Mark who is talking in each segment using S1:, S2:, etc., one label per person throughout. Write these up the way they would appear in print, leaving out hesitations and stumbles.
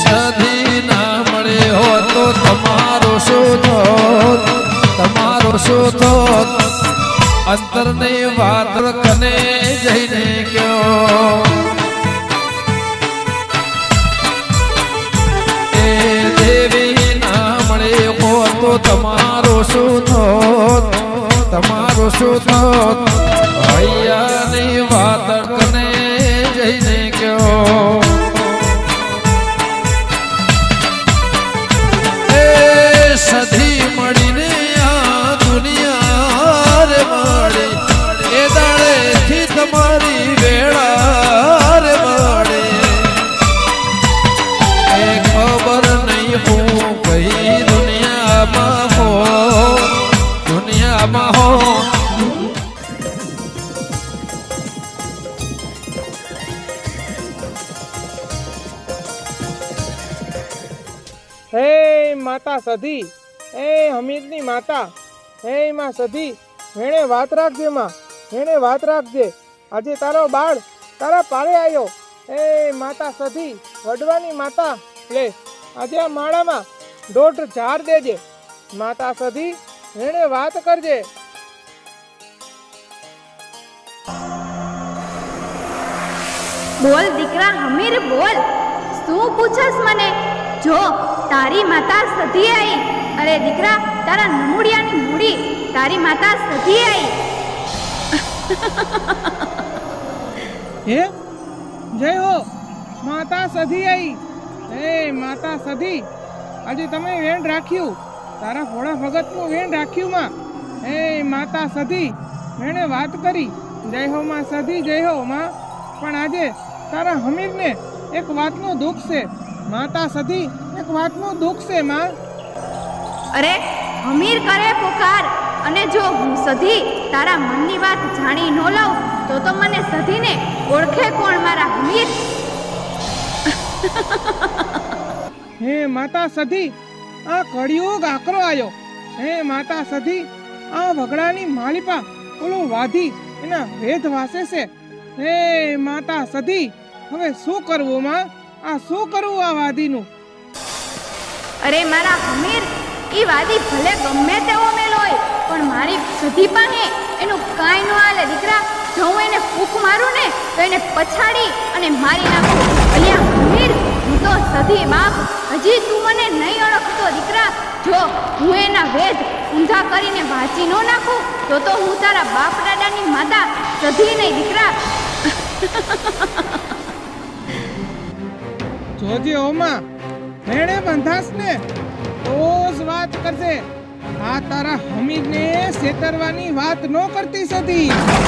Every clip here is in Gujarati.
S1: સધી ના મળે હો તો તમારો શું થોત, તમારો શું થોત? અંતરની વાત કને જઈને કયો એ દેવી ના મળે હો તો તમારો શું થોત, તમારો શું થોત? ભૈયાની વાત કને જઈને કયો સધી મળીને આ દુનિયા રે મળે એ દાડેથી તમારી વેળા રે મળે એ ખબર નહીં હું કઈ દુનિયામાં હો, દુનિયામાં હો.
S2: હે માતા સધી, હે હમીરની માતા, હે માં સધી, વેણે વાત રાખજે માં, વેણે વાત રાખજે. આજે તારો બાળ તારા પારે આવ્યો. હે માતા સધી, વડવાની માતા, લે આજે આ માળામાં દોઢ ઝાર દેજે. માતા સધી, વેણે વાત કરજે.
S3: બોલ દીકરા હમીર, બોલ. શું પૂછસ મને? જો તારી માતા સધી આવી. અરે દીકરા, તારા નમુડિયાની મૂડી, તારી માતા સધી આવી.
S2: હે જય હો, માતા સધી આવી. હે માતા સધી, આજે તમે વેણ રાખ્યું, તારા ભોળા ભગતનું વેણ રાખ્યું માં. હે માતા સધી, વેણે વાત કરી. જય હો માં સધી, જય હો માં. પણ આજે તારા હમીરને એક વાતનું દુઃખ છે. માતા સધી, એક વાતનું દુઃખ છે માં.
S3: અરે હમીર કરે પુકાર, અને જો હું સધી તારા મનની વાત જાણી ન લઉં તો મને સધીને ઓળખે કોણ મારા હમીર?
S2: હે માતા સધી, આ કળિયુગ આકરો આવ્યો. હે માતા સધી, આ વગડાની માલિપા ઓલો વાધી એના વેદ વાસે છે. હે માતા સધી, હવે શું કરવું માં? આ શું કરવું આ વાદીનું?
S3: અરે મારા હમીર, ઈ વાદી ભલે ગમે તેવો મેલ હોય, પણ મારી સધી પાસે એનું કાંઈ ન હાલે દીકરા. જો હું એને ફૂંક મારું ને તો એને પછાડી અને મારી નાખું. અલ્યા હમીર, હું તો સધી બાપ. હજી તું મને નહીં ઓળખતો દીકરા. જો હું એના વેદ ઊંધા કરીને વાંચી ન નાખું તો હું તારા બાપ દાદાની માતા સધી નહીં દીકરા.
S2: જોજે ઓમાં, મેણે બંધાસ ને રોજ વાત કરશે. આ તારા હમીરને છેતરવાની વાત ન કરતી સધી.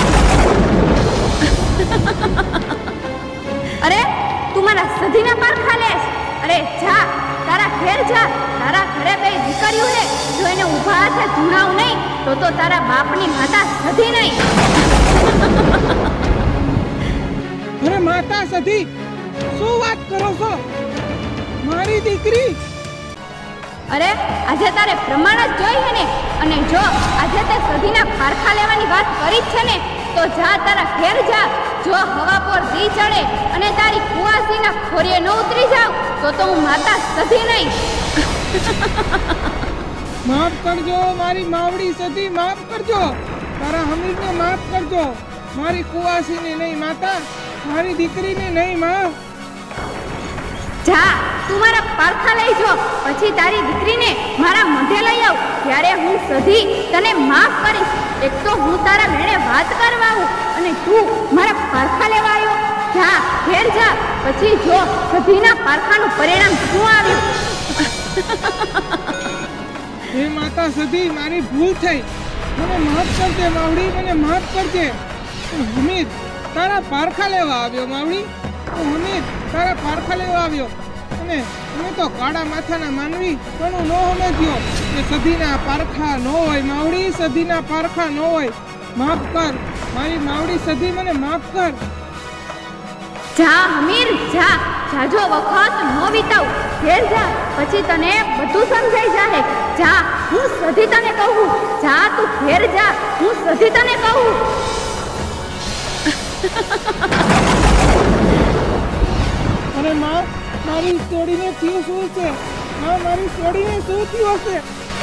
S3: અરે તું મારા સધીના પારખા લેસ? અરે જા, તારા ઘેર જા. તારા ઘરે બે દીકરીઓ હે, જો એને ઊભા હાથે ધૂણાવ નહીં તો તારા બાપની માતા સધી નહીં.
S2: અરે માતા સધી, શું વાત કરો છો? મારી દીકરી.
S3: અરે આજે તારે પ્રમાણ જ જોઈએ ને, અને જો આજે તે સધીના પારખા લેવાની વાત કરી જ છે ને, તો જા તારા ઘેર જા. જો હવા પર દી ચડે અને તારી કુવાસીના ખોરીએ ન ઉતરી જાવ તો હું માતા સધી નહીં.
S2: માફ કરજો મારી માવડી સધી, માફ કરજો. તારા હમીરને માફ કરજો. મારી કુવાસીને નહીં માતા, મારી દીકરીને નહીં માં.
S3: જા, તું મારા પારખા લઈ જો, પછી તારી દીકરીને મારા મોઢે લઈ આવ. ત્યારે હું સધી તને માફ કરીશ. એક તો હું તારા મેળે વાત કરવા આવું અને તું મારા પારખા લેવા આવ્યો. જા ઘેર જા, પછી જો સધીના પારખાનું પરિણામ શું આવ્યું.
S2: હે માતા સધી, મારી ભૂલ થઈ, મને માફ કરજે માવડી, મને માફ કરજે. હમીર તારા પારખા લેવા આવ્યો માવડી. હમીર તારા પારખા લેવા આવ્યો, અને અમે તો કાળા માથાના માનવી ઘણું ન સમજ્યો કે સધીના પારખા ન હોય માવડી, સધીના પારખા ન હોય. માફ કર મારી માવડી સધી, મને માફ કર.
S3: જા હમીર જા, જાજો વખત ન વિતાવ. ઘેર જા, પછી તને બધું સમજાઈ જાહે. જા, હું સધી તને કહું. જા તું ઘેર જા, હું સધી તને કહું.
S2: અરે માં, મારી સોડીને થયું શું છે? હા, મારી સોડીને શું થયું હશે?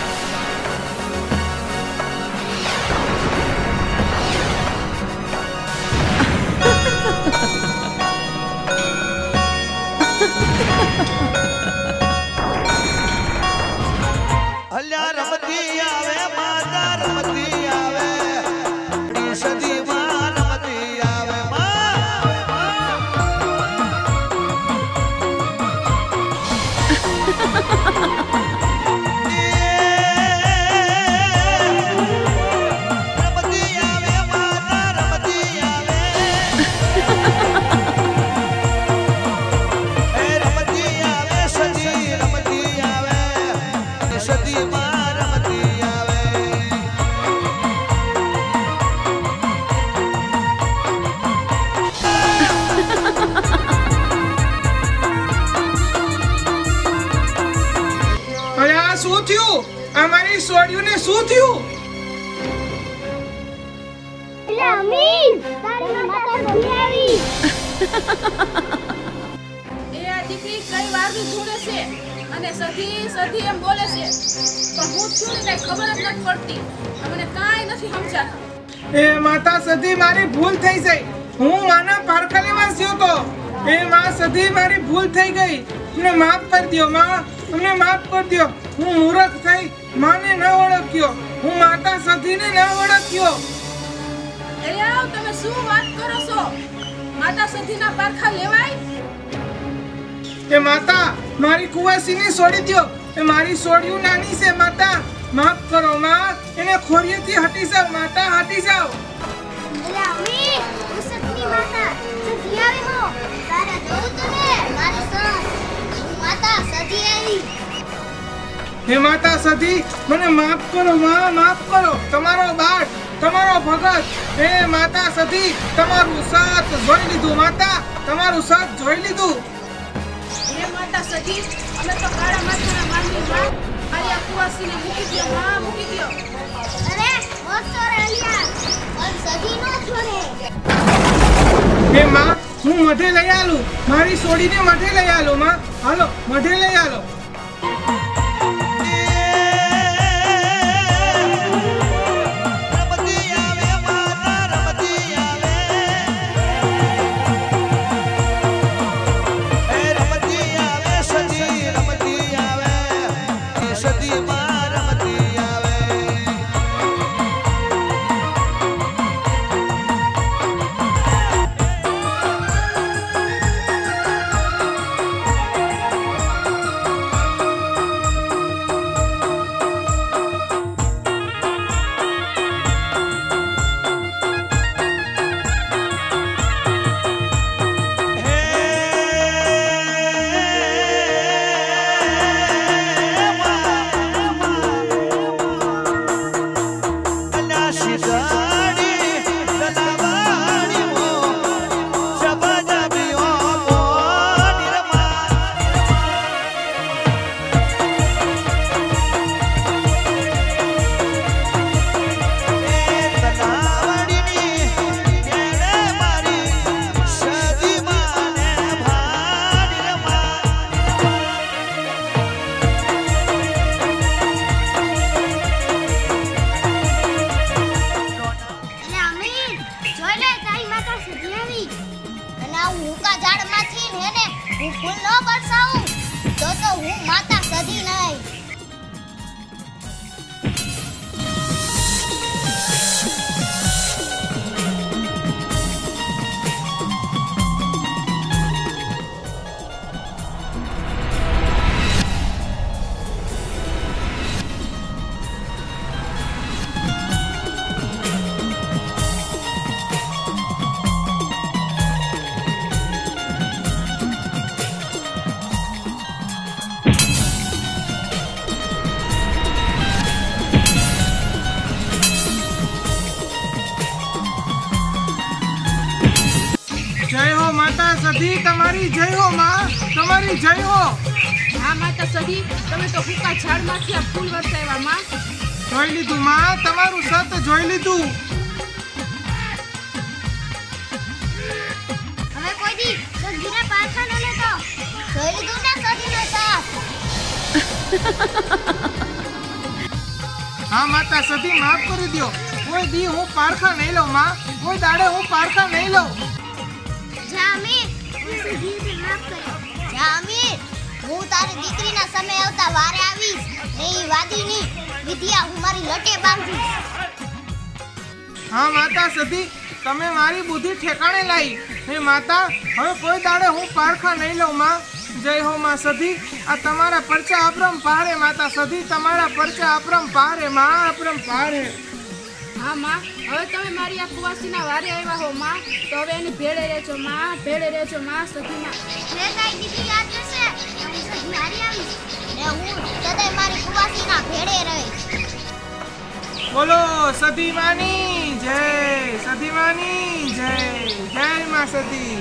S4: અલ્યા રમતી આવે માતા રમતી આવે સદીમાં રમતી આવે રમતી આવે માતા રમતી આવે રમતી આવે સદી રમતી આવે સદીમાં રમતી આવે
S2: અરે આ શું થયું? આ મારી સોડીઓને શું થયું?
S5: એ આ દીકરી કઈ વારની ધૂળે છે અને સધી સધી એમ બોલે છે, પણ હું છું ને કઈ ખબર જ નથી પડતી. મને કાંઈ નથી સમજાતું.
S2: એ માતા સધી, મારી ભૂલ થઈ ગઈ. હું માના પારખા લેવા ગયો તો. એ માં સધી, મારી ભૂલ થઈ ગઈ. અમને માફ કરી દો માં, અમને માફ કરી દો. હું મૂર્ખ થઈ માને ન ઓળખ્યો. હું માતા સધીને ન ઓળખ્યો.
S5: અરે આવ, તમે શું વાત કરો છો? માતા સધીના પારખા લેવાય?
S2: એ માતા, મારી કુવાસીને છોડી દો. એ મારી સોડિયું નાની છે માતા. માફ કરો માં, એને ખોરીએથી હટી જાવ માતા, હટી જાવ. હે માતા સધી, મને માફ કરો માં, માફ કરો. તમારો બાળ, તમારો ભગત. હે માતા સધી, તમારું સાથ જોઈ લીધું માતા, તમારું સાથ જોઈ લીધું.
S5: હે માતા સધી, અમે તો કાળા માથાના માનવી માં. મારી આ કુવાસીને મૂકી દો માં, મૂકી દો.
S2: હે માં, હું મઢે લઈ આલું. મારી સોડીને મઢે લઈ આલો માં. હાલો, મઢે લઈ આલો.
S4: રમતી આવે માતા રમતી આવે રમતી આવે સદી રમતી આવે સદીમાં રમતી આવે
S6: હું માતા સધી નહીં.
S2: જય હો માતા સધી, તમારી જય હો માં, તમારી જય હો.
S5: હા માતા સધી, તમે તો ભૂકા ઝાડમાંથી આ ફૂલ વરસાવ્યા માં.
S2: જોઈ લીધું માં, તમારું સત જોઈ લીધું.
S6: હવે કોઈ દી સધીને પાછા ન લેતો. જોઈ લીધું ને.
S2: હા માતા સતી માફ કરી દો. કોઈ દી હું પારખા નહીં લઉં માં. કોઈ દાડે હું પારખા નહીં લઉં.
S6: જામીર જામીર હું તારી દીકરીના સમય આવતા વારે આવીશ. ને ઈ વાદીની વિદ્યા હું મારી લટે બાંધીશ.
S2: હા માતા સતી તમે મારી બુદ્ધિ ઠેકાણે લાવી. હે માતા હવે કોઈ દાડે હું પારખા નહીં લઉં માં. જય હો માં સતી. આ તમારા પરચા અપરંપાર હે માતા સતી. તમારા પરચા અપરંપાર હે માં, અપરંપાર હે.
S5: હા માં, હવે તમે મારી આ કુવાસીના વારે આવ્યા હો માં, તો હવે એની ભેળે રહેજો માં, ભેળે રહેજો માં સતીમાં.
S6: જે તારી દીકરી યાદ રહેશે હું સદી હારી આવીશ. ને હું સદાય મારી કુવાસીના ભેડે રહીશ.
S2: બોલો સતી માની જય, સતી માની જય. જય માં સતી.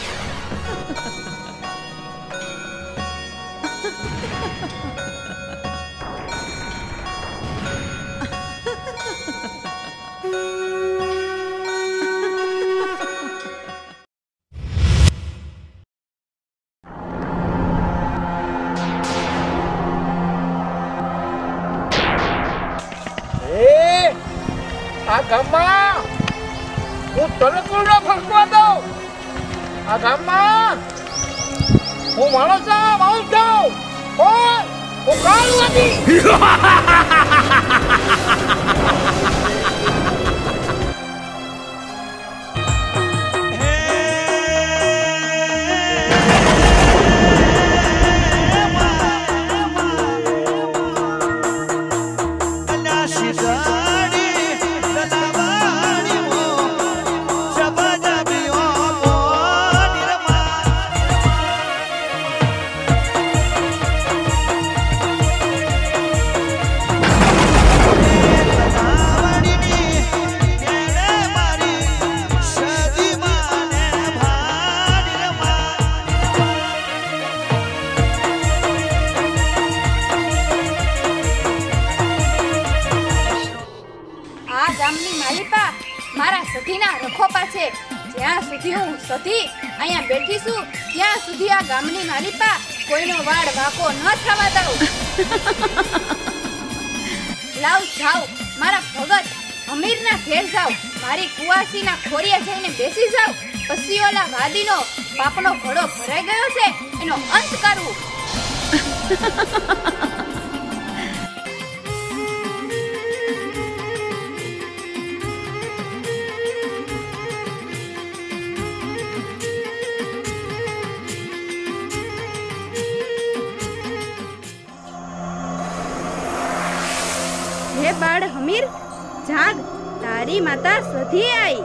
S7: આ ગામમાં હું તને કોણ ફસવા દઉં? આ ગામમાં હું માણસ જાઉં હું કાળવાદી.
S3: મારા સતીના રખોપા છે. જ્યાં સુધી હું સતી અહીંયા બેઠી છું ત્યાં સુધી આ ગામની માલિપા કોઈનો વાડ વાકો ન થવા દઉં. લાવ જાવ મારા ભગત અમીરના ઘેર જાવ, મારી કુવાસીના ખોરિયા જઈને બેસી જાવ. પછી ઓલા વાદીનો પાપનો ઘડો ભરાઈ ગયો છે એનો અંત કરવું. હે બાળ હમીર જાગ, તારી માતા સધી આવી.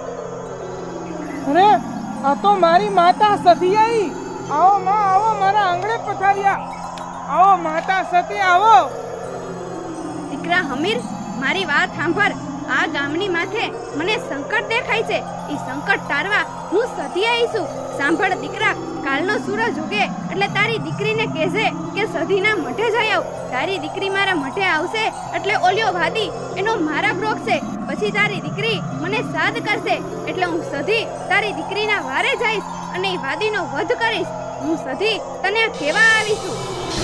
S2: અરે આ તો મારી માતા સતી આવી. આવો માં આવો, મારા આંગણે પધાર્યા. આવો માતા સતી આવો.
S3: દીકરા હમીર મારી વાત સાંભળ. આ ગામની માથે મને સંકટ દેખાય છે. એ સંકટ ટાળવા હું સધી આવી છું. સાંભળ દીકરા, કાલનો સૂરજ ઉગે એટલે તારી દીકરીને કહેજે કે સધીના મઢે જઈ આવ. તારી દીકરી મારા મઢે આવશે એટલે ઓલિયો વાદી એનો મારા બ્રોક છે. પછી તારી દીકરી મને સાદ કરશે એટલે હું સધી તારી દીકરીના વારે જઈશ અને એ વાદીનો વધ કરીશ. હું સધી તને કહેવા આવી છું.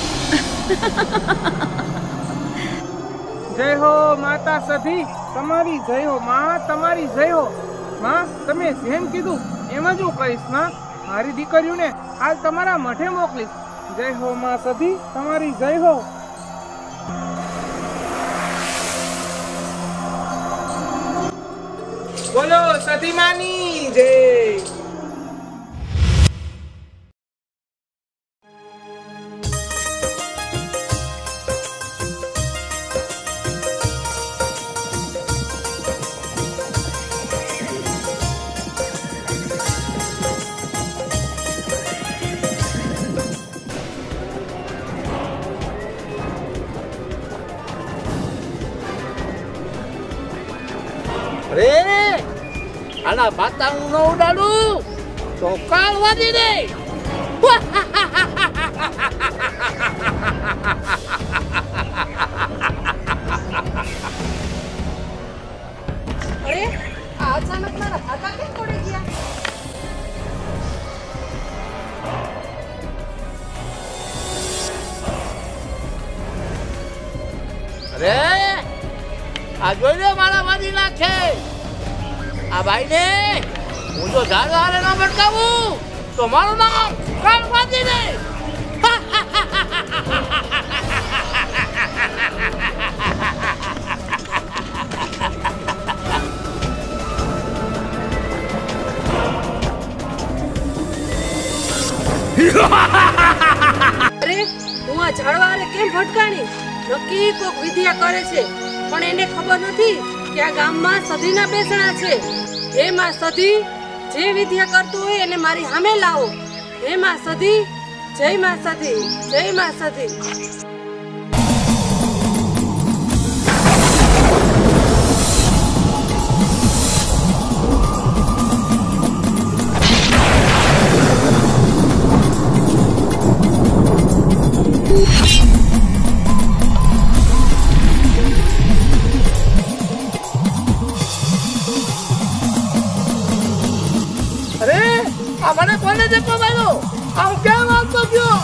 S2: જય હો માતા સધી, તમારી જય હો માં, તમારી જય હો માં. તમે જેમ કીધું એમ જ હું કરીશ માં. મારી દીકરીઓને હાલ તમારા મઠે મોકલીશ. જય હો માં સધી, તમારી જય હો. બોલો સતી માની જય.
S7: અરે આના પાતા હું ન ઉડાડું તો કાળવાદી દે.
S5: અરે આ અચાનક મારા ભાતા કેમ પડી ગયા?
S7: અરે આ જોઈ લે મારા વાદી નાખે આ ભાઈને હું જો ઝાડ હારે ના ભટકાવું તો મારું નામ કાળ વાદી ને
S8: અરે હું આ ઝાડવારે કેમ ભટકાણી નક્કી કોક વિદ્યા કરે છે પણ એને ખબર નથી કે આ ગામમાં સધીના બેસણા છે હે માં સધી જે વિદ્યા કરતું હોય એને મારી સામે લાવો હે માં સધી જય માં સધી જય માં સધી
S7: મને કોને દેખો ભાઈલો આ હું કેમ આવતો ગયો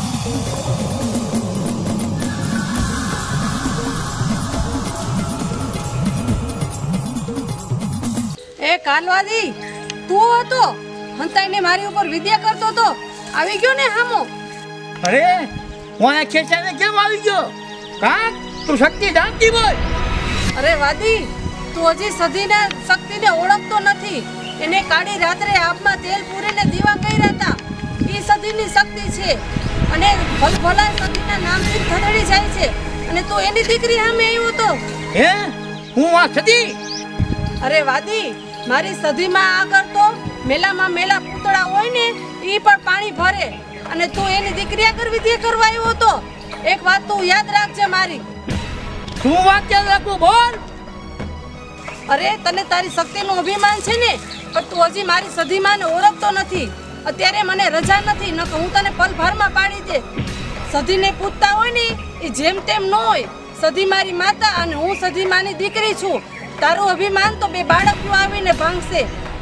S8: એ કાલવાદી તું હતો હંતાઈને મારી ઉપર વિદ્યા કરતો તો આવી ગયો ને હામો
S7: અરે હું આ ખેંચાને કેમ આવી ગયો કા તું શક્તિ જાણતી બોલ
S8: અરે વાદી તું હજી સધીના શક્તિને ઓળખતો નથી એને કાળી રાત્રે આપમાં તેલ પૂરીને દીવા કર્યા હતા ઈ સધીની શક્તિ છે અને ભલભલા સધીના નામથી ધડડી જાય છે અને તું એની દીકરી સામે આવ્યો તો
S7: હે હું આ સધી
S8: અરે વાદી મારી સધીમાં આગળ તો મેલામાં મેલા પૂતળા હોય ને ઈ પણ પાણી ભરે અને તું એની દીકરી આગળ વિદ્યા કરવા આવ્યો તો એક વાત તું યાદ રાખજે મારી
S7: તું વાત યાદ રાખું બોલ
S8: અરે તને તારી શક્તિનું અભિમાન છે ને પણ તું હજી મારી સધીમાને ઓળખતો નથી અત્યારે મને રજા નથી ન કે હું તને પલભરમાં પાડી દે સધીને પૂછતા હોય ને એ જેમ તેમ ન હોય સધી મારી માતા અને હું સધીમાની દીકરી છું તારું અભિમાન તો બે બાળકો આવીને ભાંગશે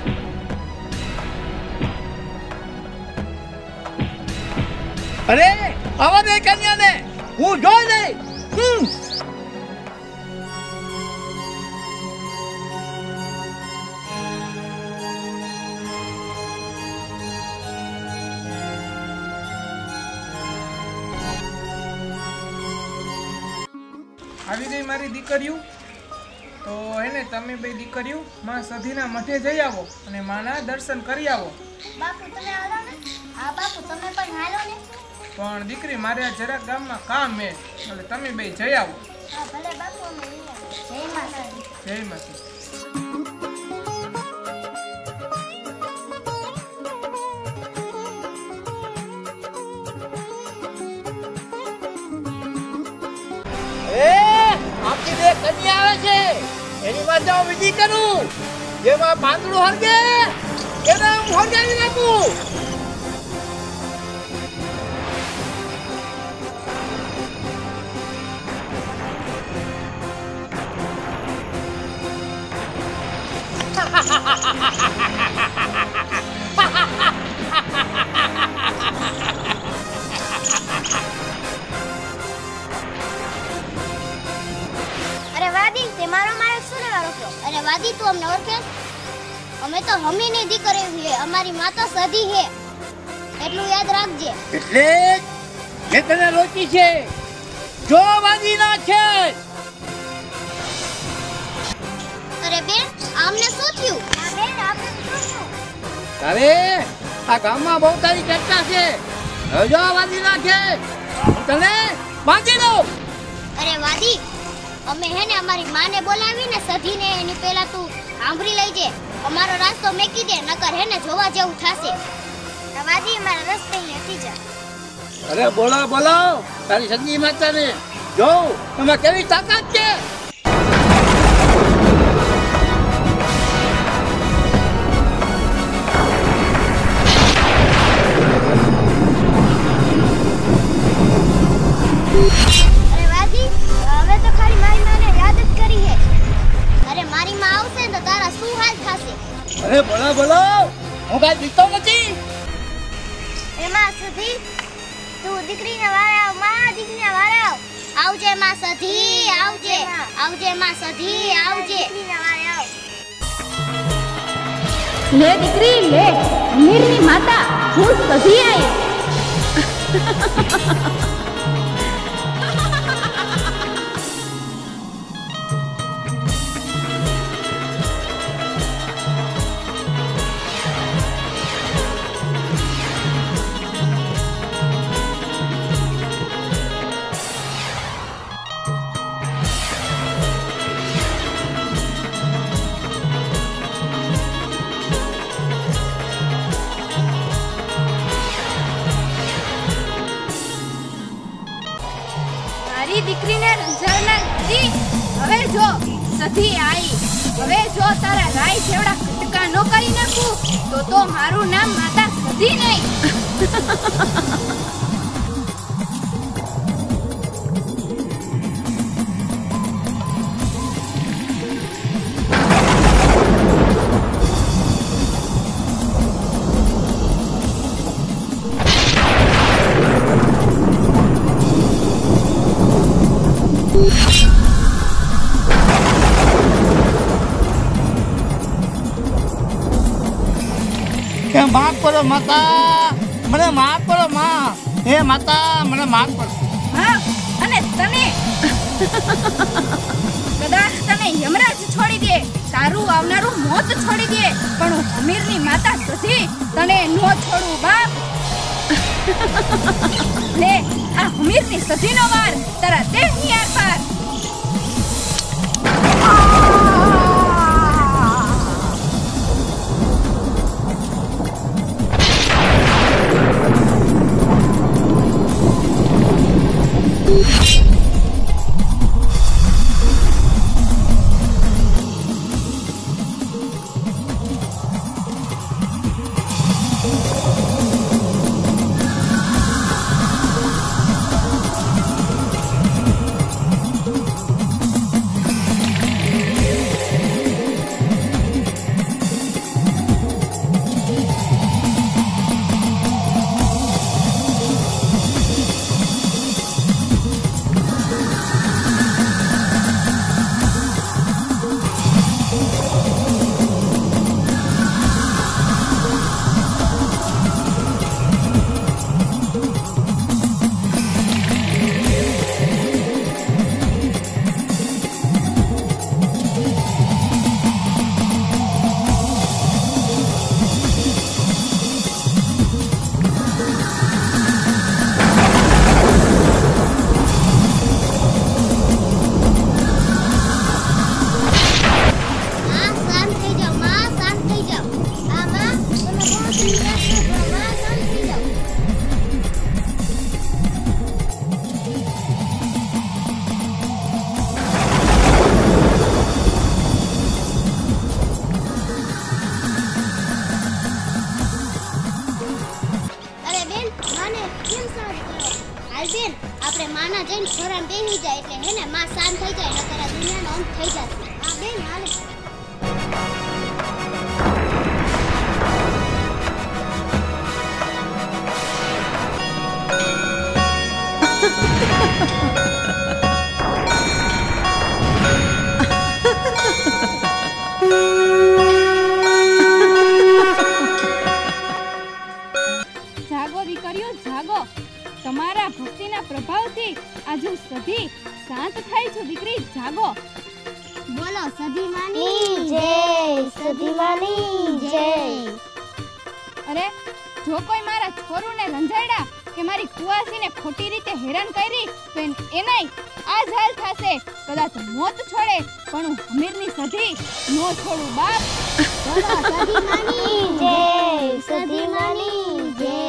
S7: અરે આવા દે કન્યાને હું જોઈ લઈ
S2: આવી ગઈ મારી દીકરીઓ તો એને તમે બે દીકરીઓ માં સધીના મઠે જઈ આવો અને માના દર્શન કરી આવો
S6: બાપુ તમે હાલો ને હા બાપુ તમે પણ હાલો ને
S2: પણ દીકરી મારે આ જરાક ગામમાં કામ હે એટલે તમે બે જઈ આવો
S6: હા ભલે બાપુ અમે જય માતા
S2: જય માતા
S7: કન્યા આવે છે એની માટે હું વિધિ કરું જેમાં પાંદડું હરગે એને હું હરગાવી નાખું
S6: અરે વાદી તું અમને ઓળખે અમે તો હમીની દીકરી છે અમારી માતા સધી છે એટલું યાદ રાખજે
S7: એટલે જે તને રોકી છે જો વાદી ના છે
S6: અરે બેન આમને શું થયું બેન આમને શું થયું
S7: અરે આ ગામમાં બહુ તારી ચર્ચા છે જો વાદી ના છે તને બાંધી દઉં
S6: અરે વાદી અમે હે ને અમારી માને બોલાવીને સધીને એની પહેલા તું સાંભળી લેજે અમારો રાસ્તો મેકી દે નકર હે ને જોવા જેવું થાશે વાદી અમારા રસ્તે હતી જા
S7: અરે બોલો બોલો તારી સધી માતાને જો એમાં કેવી તાકાત છે અરે બોલો બોલો હું કાઈ દીકતો નથી
S6: એમાં સુધી તું દીકરીને વાળાવ માં દીકરીને વાળાવ આવજે માં સધી આવજે આવજે માં સધી આવજે
S3: લે દીકરી લે અમીરની માતા હું સધી આવી દીકરીને રંજાડના દી હવે જો સધી આવી હવે જો તારા રાય જેવડા કટકા ન કરી નાખું તો મારું નામ માતા સધી નહીં
S7: માફ કરો માતા મને માફ કરો માં હે માતા મને માફ કરો
S3: હા અને તને કદાચ તને યમરાજ છોડી દે તારું આવનારું મોત છોડી દે પણ હું અમીરની માતા સધી તને નો છોડું બાપ લે આ અમીરની સધીનો વાર તારા દેહની આરપાર
S6: આપણે માના જઈને ખોરામ બેહી જાય એટલે હે ને માં શાંત થઈ જાય નકર આ દુનિયાનો અંત થઈ જશે આ બેન હાલે
S3: જાગો દીકરીઓ જાગો તમારા ભક્તિના પ્રભાવથી આજુ સધી શાંત થાય છે દીકરી જાગો
S6: બોલો સધી માની જય સધી માની જય
S3: અરે જો કોઈ મારા છોરુને રંજાડ્યા કે મારી કુવાસીને ખોટી રીતે હેરાન કરી તો એનાય આ જ હાલ થશે કદાચ મોત છોડે પણ હું હમીરની સધી નો છોડું બાપ
S6: બોલો સધી માની જય સધી માની જય